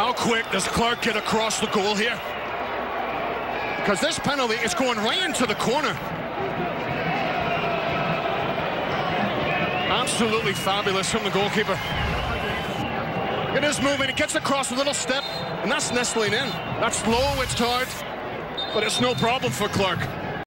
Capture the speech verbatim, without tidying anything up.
How quick does Clark get across the goal here? Because this penalty is going right into the corner. Absolutely fabulous from the goalkeeper. It is moving, it gets across a little step, and that's nestling in. That's low, it's hard, but it's no problem for Clark.